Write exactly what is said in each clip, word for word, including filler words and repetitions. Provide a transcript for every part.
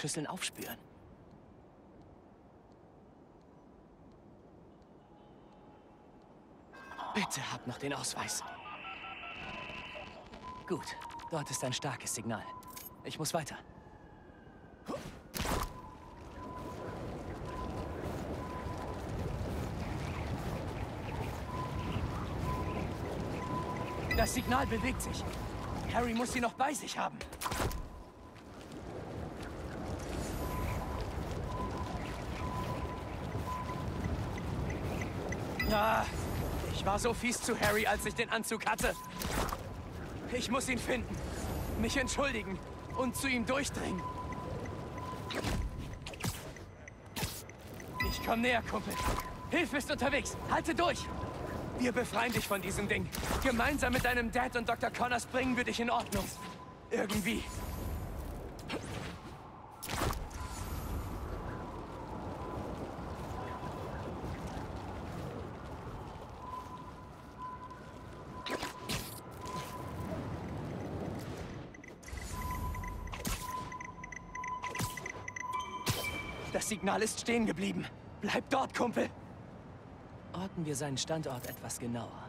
Schüsseln aufspüren. Bitte hab noch den Ausweis. Gut, dort ist ein starkes Signal. Ich muss weiter. Das Signal bewegt sich. Harry muss sie noch bei sich haben. Ah, ich war so fies zu Harry, als ich den Anzug hatte. Ich muss ihn finden, mich entschuldigen und zu ihm durchdringen. Ich komm näher, Kumpel. Hilfe ist unterwegs. Halte durch. Wir befreien dich von diesem Ding. Gemeinsam mit deinem Dad und Doktor Connors bringen wir dich in Ordnung. Irgendwie. Das Signal ist stehen geblieben. Bleib dort, Kumpel. Orten wir seinen Standort etwas genauer.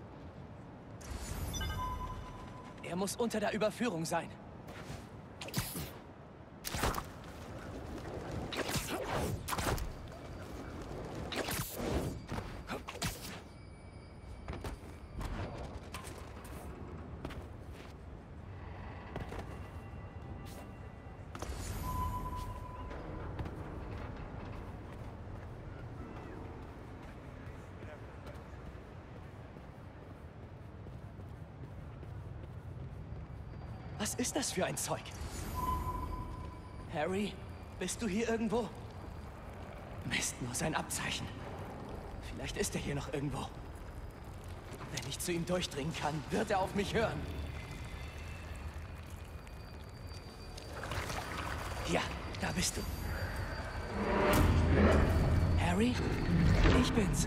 Er muss unter der Überführung sein. Was ist das für ein Zeug? Harry, bist du hier irgendwo? Mist, nur sein Abzeichen. Vielleicht ist er hier noch irgendwo. Wenn ich zu ihm durchdringen kann, wird er auf mich hören. Ja, da bist du. Harry? Ich bin's.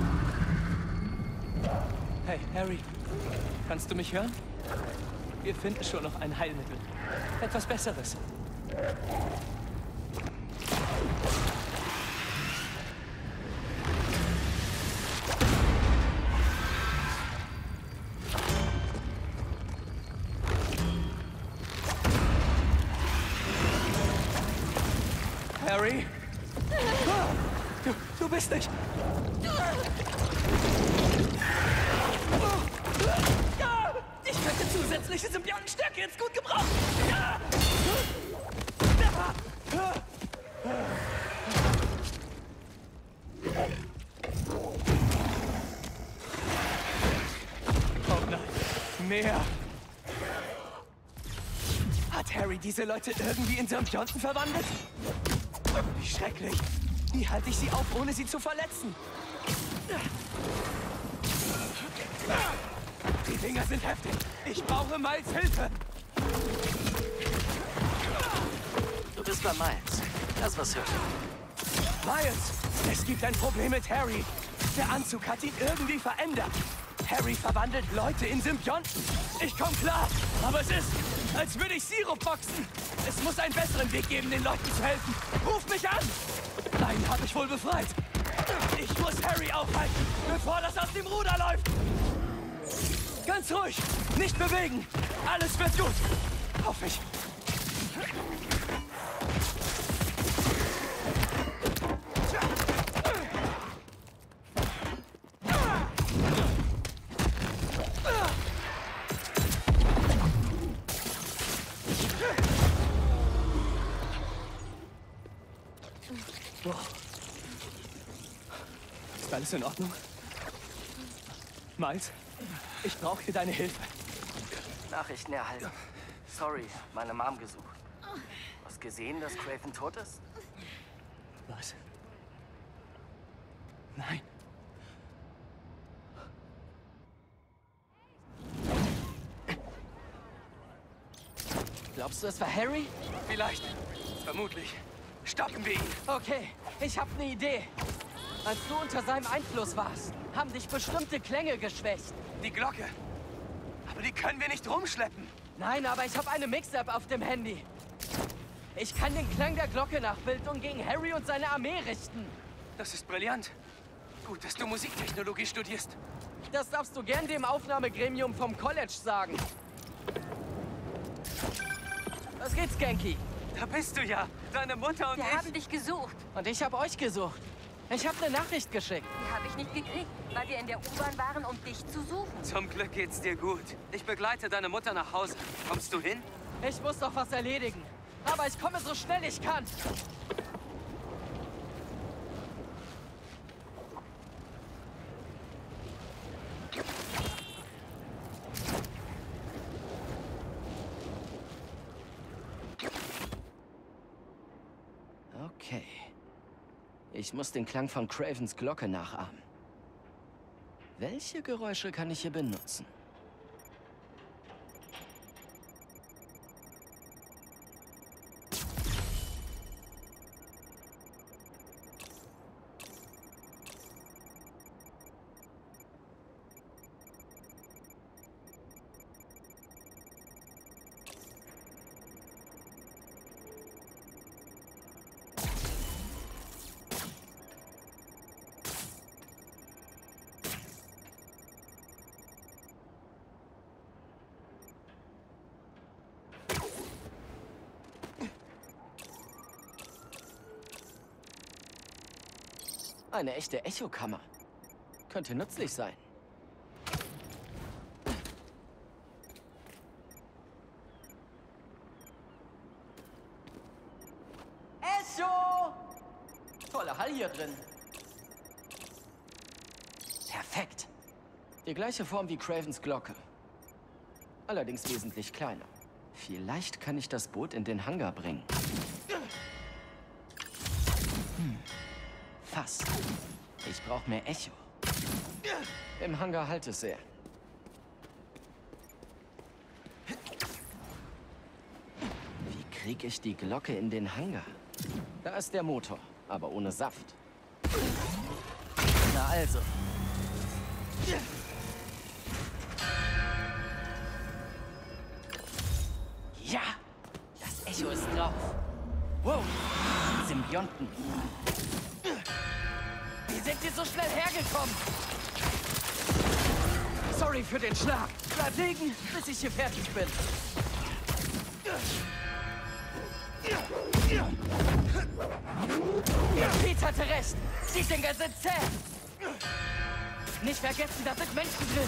Hey, Harry. Kannst du mich hören? Wir finden schon noch ein Heilmittel. Etwas Besseres. Harry? Du, du bist nicht... Ich könnte zusätzliche Symbiontenstärke jetzt gut gebrauchen. Oh nein, mehr. Hat Harry diese Leute irgendwie in Symbionten verwandelt? Wie schrecklich. Wie halte ich sie auf, ohne sie zu verletzen? Die Dinger sind heftig. Ich brauche Miles Hilfe. Du bist bei Miles. Lass was hören. Miles, es gibt ein Problem mit Harry. Der Anzug hat ihn irgendwie verändert. Harry verwandelt Leute in Symbionten. Ich komm klar, aber es ist, als würde ich Sirup boxen. Es muss einen besseren Weg geben, den Leuten zu helfen. Ruf mich an! Einen habe ich wohl befreit. Ich muss Harry aufhalten, bevor das aus dem Ruder läuft. Ganz ruhig, nicht bewegen. Alles wird gut. Hoffe ich. Ist alles in Ordnung? Miles, ich brauche hier deine Hilfe. Nachrichten erhalten. Sorry, meine Mom gesucht. Hast gesehen, dass Craven tot ist? Was? Nein. Glaubst du, es war Harry? Vielleicht. Vermutlich. Stoppen wir ihn. Okay, ich habe eine Idee. Als du unter seinem Einfluss warst, haben dich bestimmte Klänge geschwächt. Die Glocke. Aber die können wir nicht rumschleppen. Nein, aber ich habe eine Mix-App auf dem Handy. Ich kann den Klang der Glocke nachbilden und gegen Harry und seine Armee richten. Das ist brillant. Gut, dass du Musiktechnologie studierst. Das darfst du gern dem Aufnahmegremium vom College sagen. Was geht's, Genki? Da bist du ja. Deine Mutter und Wir ich. haben dich gesucht. Und ich habe euch gesucht. Ich habe eine Nachricht geschickt. Die habe ich nicht gekriegt, weil wir in der U-Bahn waren, um dich zu suchen. Zum Glück geht's dir gut. Ich begleite deine Mutter nach Hause. Kommst du hin? Ich muss doch was erledigen. Aber ich komme so schnell ich kann. Okay. Ich muss den Klang von Cravens Glocke nachahmen. Welche Geräusche kann ich hier benutzen? Eine echte Echokammer. Könnte nützlich sein. Echo! Toller Hall hier drin. Perfekt. Die gleiche Form wie Cravens Glocke. Allerdings wesentlich kleiner. Vielleicht kann ich das Boot in den Hangar bringen. Hm. Fast. Ich brauche mehr Echo. Im Hangar halt es sehr. Wie kriege ich die Glocke in den Hangar? Da ist der Motor, aber ohne Saft. Na also. Ja! Das Echo ist drauf. Wow! Symbionten. Wie sind die so schnell hergekommen? Sorry für den Schlag. Bleib liegen, bis ich hier fertig bin. Pete hatte recht. Die Dinger sind zäh. Nicht vergessen, da sind Menschen drin.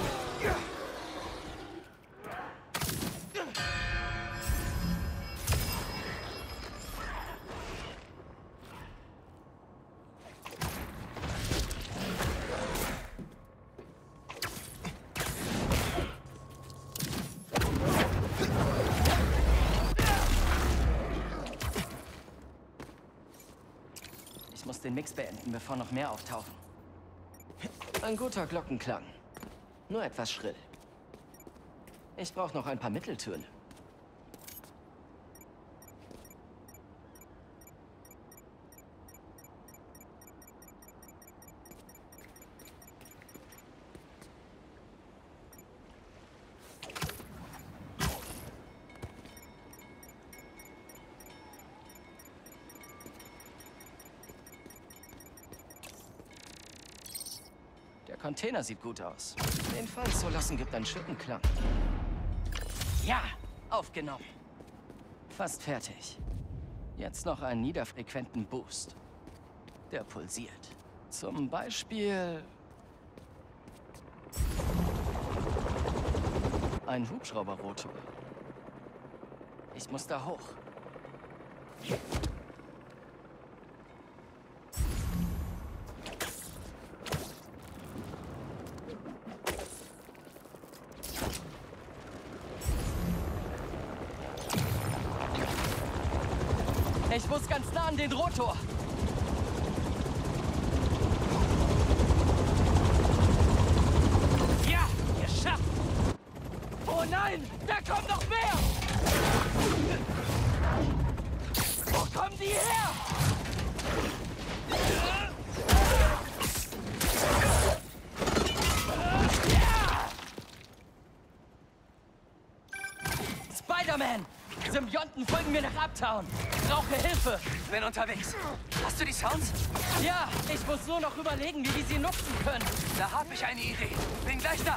Ich muss den Mix beenden, bevor noch mehr auftauchen. Ein guter Glockenklang. Nur etwas schrill. Ich brauche noch ein paar Mitteltöne. Der Container sieht gut aus. Den fallen zu lassen gibt einen schönen Klang. Ja, aufgenommen. Fast fertig. Jetzt noch einen niederfrequenten Boost. Der pulsiert. Zum Beispiel ein Hubschrauberrotor. Ich muss da hoch. Ich muss ganz nah an den Rotor. Ja, geschafft. Oh nein, da kommt noch mehr. Wo kommen die her? Ja! Spider-Man! Symbionten Symbionten folgen mir nach Uptown. Brauche Hilfe. Bin unterwegs. Hast du die Sounds? Ja, ich muss nur noch überlegen, wie wir sie nutzen können. Da hab ich eine Idee. Bin gleich da.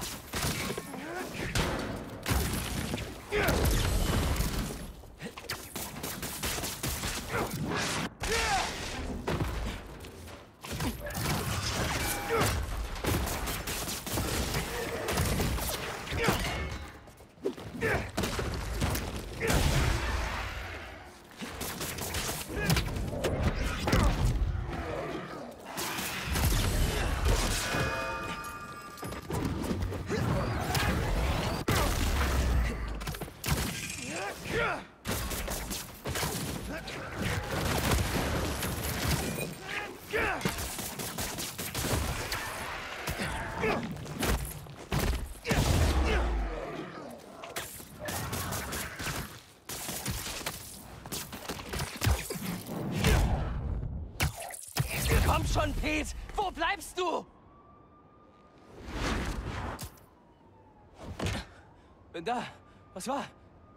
Komm schon, Pete! Wo bleibst du? Bin da. Was war?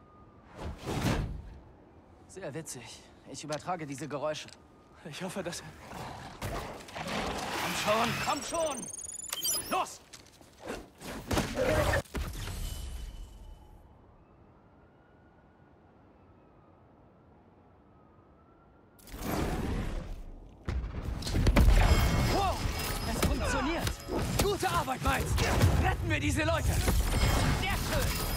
Sehr witzig. Ich übertrage diese Geräusche. Ich hoffe, dass... Komm schon, komm schon! Los! Wow! Es funktioniert! Gute Arbeit, Miles! Retten wir diese Leute! Sehr schön!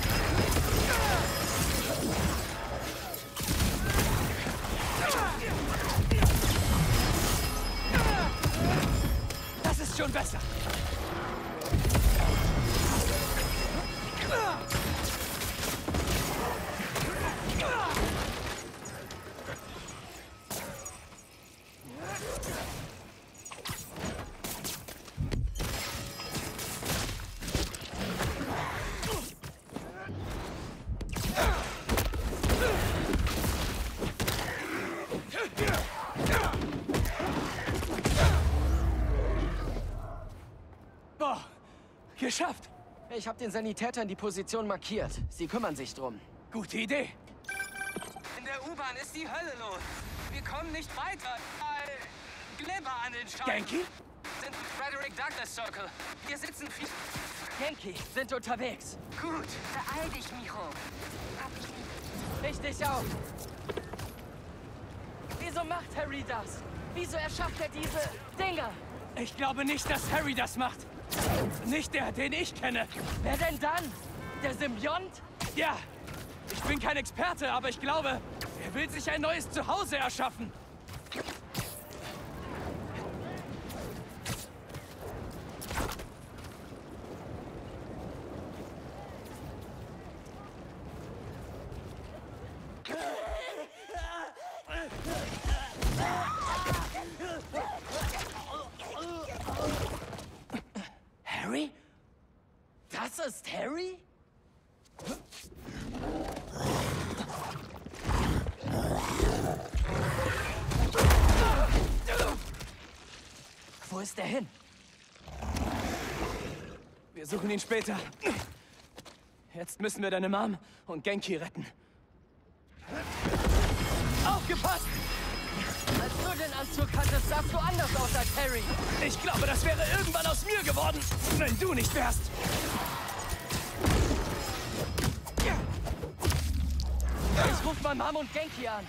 Das ist schon besser! Boah, geschafft! Ich habe den Sanitätern die Position markiert. Sie kümmern sich drum. Gute Idee! In der U-Bahn ist die Hölle los. Wir kommen nicht weiter, weil Glibber an den Scheiben Genki? sind Frederick Douglass Circle. Hier sitzen viel... Genki sind unterwegs. Gut. Beeil dich, Micho. Hab dich lieb. Richtig auf. Wieso macht Harry das? Wieso erschafft er diese Dinger? Ich glaube nicht, dass Harry das macht. Nicht der, den ich kenne. Wer denn dann? Der Symbiont? Ja, ich bin kein Experte, aber ich glaube, er will sich ein neues Zuhause erschaffen. Harry? Das ist Harry? Wo ist er hin? Wir suchen ihn später. Jetzt müssen wir deine Mom und Genki retten. Aufgepasst! Als du den Anzug hattest, sahst du anders aus als Harry. Ich glaube, das wäre irgendwann aus mir geworden, wenn du nicht wärst. Ich ruf mal Mom und Genki an.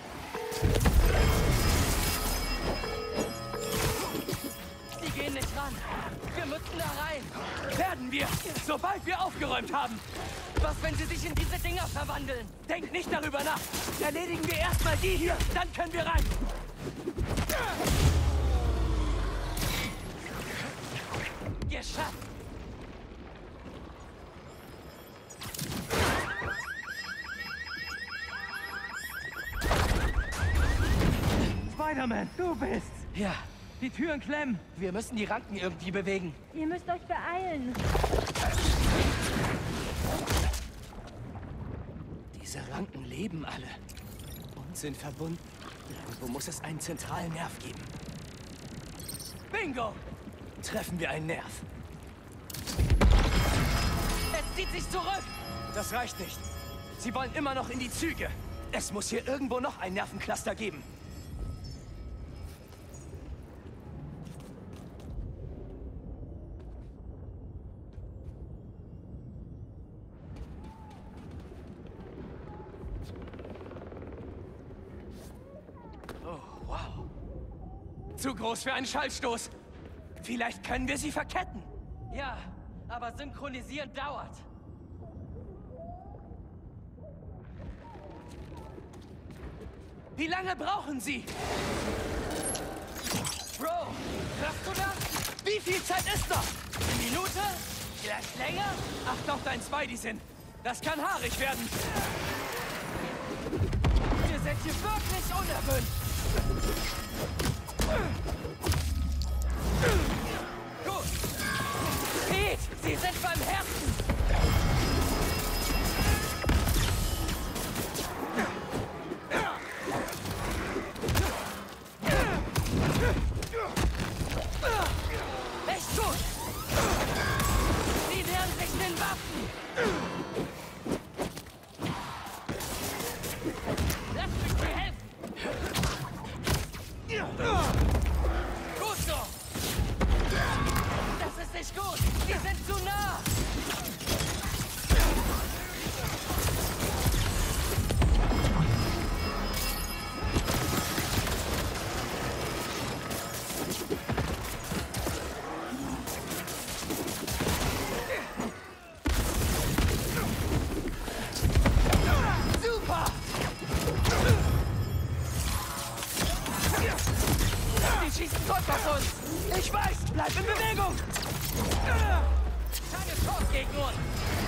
Die gehen nicht ran. Wir müssen da rein. Werden wir, sobald wir aufgeräumt haben. Was, wenn sie sich in diese Dinger verwandeln? Denk nicht darüber nach. Erledigen wir erstmal die hier, dann können wir rein. Geschafft! Spider-Man, du bist's. Ja, Die Türen klemmen. wir müssen die Ranken irgendwie bewegen. Ihr müsst euch beeilen. Diese Ranken leben alle und sind verbunden. Irgendwo muss es einen zentralen Nerv geben. Bingo! Treffen wir einen Nerv. Es zieht sich zurück! Das reicht nicht. Sie wollen immer noch in die Züge. Es muss hier irgendwo noch ein Nervencluster geben. Oh, wow. Zu groß für einen Schallstoß. Vielleicht können wir sie verketten. Ja, aber synchronisieren dauert. Wie lange brauchen sie? Bro, hörst du das? Wie viel Zeit ist noch? Eine Minute? Vielleicht länger? Acht auf deinen Spidey-Sinn. Das kann haarig werden. Wir sind hier wirklich unerwünscht. Gut. Pete, Sie sind beim Herzen. Echt gut. Sie nähern sich den Waffen. Lass mich dir helfen. Gut so. Das ist nicht gut. Wir sind zu nah. Super! Die schießen Zeug auf uns. Ich weiß! Bleib in Bewegung! Keine Chance gegen uns.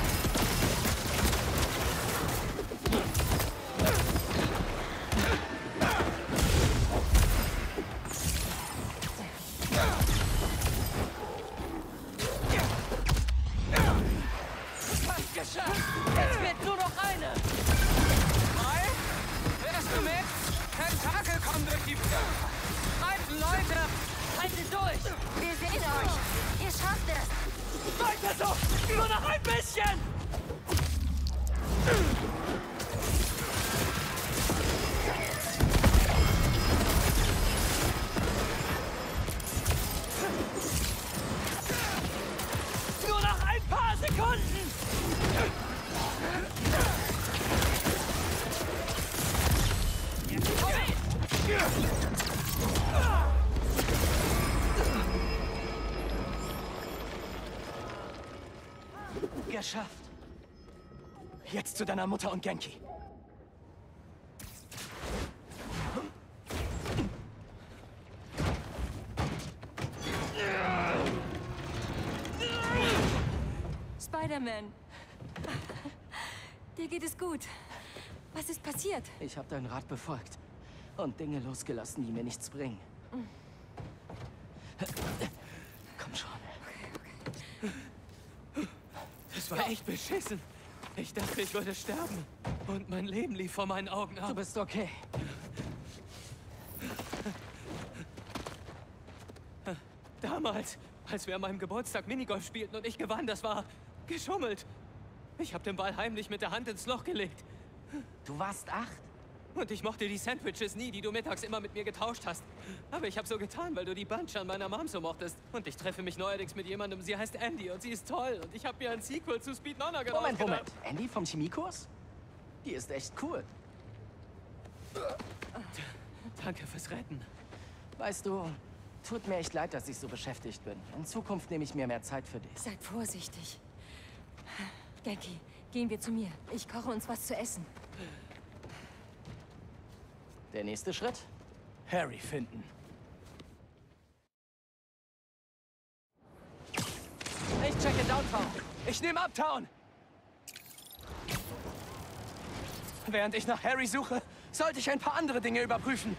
Fast geschafft. Jetzt wird nur noch eine. Drei? Hörst du mit? Tentakel kommen durch die Tür. Treibt Leute! Haltet durch. Wir sehen euch. Ihr schafft es. Weiter so! Nur noch ein bisschen! Nur noch ein paar Sekunden! Geschafft. Jetzt zu deiner Mutter und Genki. Spider-Man. Dir geht es gut. Was ist passiert? Ich habe deinen Rat befolgt und Dinge losgelassen, die mir nichts bringen. Komm schon. Das war echt beschissen. Ich dachte, ich würde sterben. Und mein Leben lief vor meinen Augen ab. Du bist okay. Damals, als wir an meinem Geburtstag Minigolf spielten und ich gewann, das war geschummelt. Ich habe den Ball heimlich mit der Hand ins Loch gelegt. Du warst acht? Und ich mochte die Sandwiches nie, die du mittags immer mit mir getauscht hast. Aber ich habe so getan, weil du die Bunch an meiner Mom so mochtest. Und ich treffe mich neuerdings mit jemandem, sie heißt Andy und sie ist toll. Und ich habe mir ein Sequel zu Speed Nonna gedacht. Moment, Moment. Andy vom Chemiekurs? Die ist echt cool. Danke fürs Retten. Weißt du, tut mir echt leid, dass ich so beschäftigt bin. In Zukunft nehme ich mir mehr Zeit für dich. Seid vorsichtig. Genki, gehen wir zu mir. Ich koche uns was zu essen. Der nächste Schritt? Harry finden. Ich checke Downtown. Ich nehme Uptown. Während ich nach Harry suche, sollte ich ein paar andere Dinge überprüfen.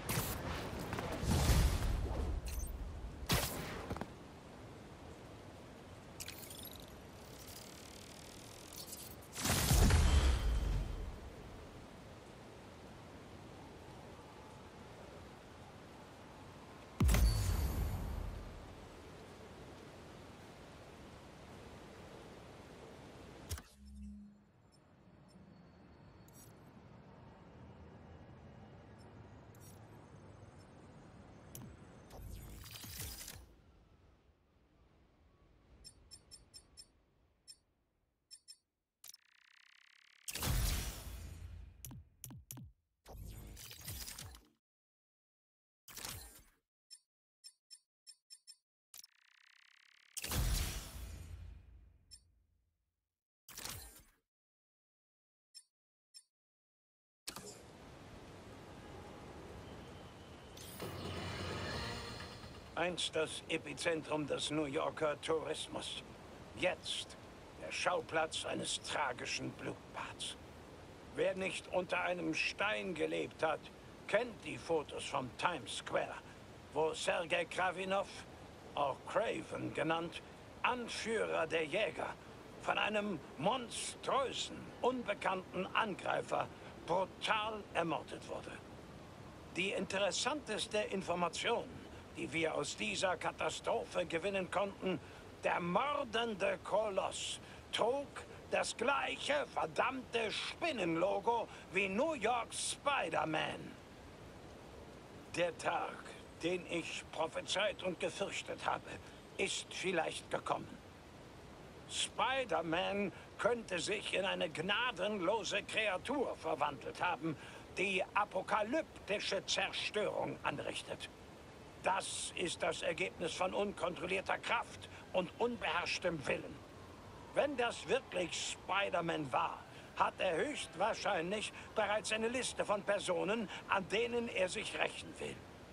Einst das Epizentrum des New Yorker Tourismus. Jetzt der Schauplatz eines tragischen Blutbads. Wer nicht unter einem Stein gelebt hat, kennt die Fotos vom Times Square, wo Sergei Kravinov, auch Craven genannt, Anführer der Jäger, von einem monströsen, unbekannten Angreifer brutal ermordet wurde. Die interessanteste Information, die wir aus dieser Katastrophe gewinnen konnten: der mordende Koloss trug das gleiche verdammte Spinnenlogo wie New Yorks Spider-Man. Der Tag, den ich prophezeit und gefürchtet habe, ist vielleicht gekommen. Spider-Man könnte sich in eine gnadenlose Kreatur verwandelt haben, die apokalyptische Zerstörung anrichtet. Das ist das Ergebnis von unkontrollierter Kraft und unbeherrschtem Willen. Wenn das wirklich Spider-Man war, hat er höchstwahrscheinlich bereits eine Liste von Personen, an denen er sich rächen will.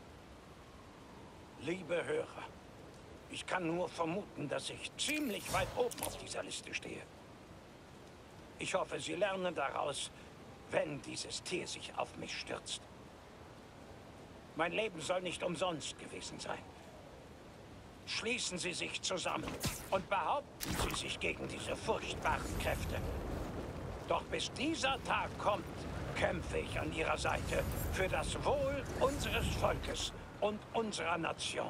Liebe Hörer, ich kann nur vermuten, dass ich ziemlich weit oben auf dieser Liste stehe. Ich hoffe, Sie lernen daraus, wenn dieses Tier sich auf mich stürzt. Mein Leben soll nicht umsonst gewesen sein. Schließen Sie sich zusammen und behaupten Sie sich gegen diese furchtbaren Kräfte. Doch bis dieser Tag kommt, kämpfe ich an Ihrer Seite für das Wohl unseres Volkes und unserer Nation.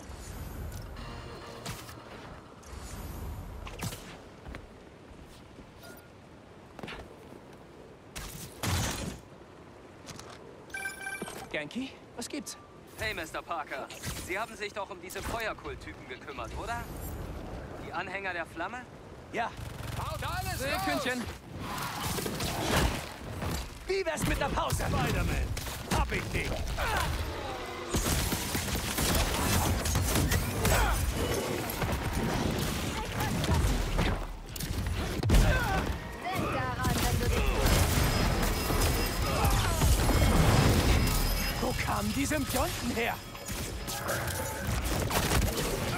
Ganke, was gibt's? Hey, Mister Parker. Sie haben sich doch um diese Feuerkult-Typen gekümmert, oder? Die Anhänger der Flamme? Ja. Haut alles Seekündchen. Wie wär's mit der Pause? Spider-Man, hab ich dich. Denk daran, wenn du dich... Wo kamen die Symbionten her?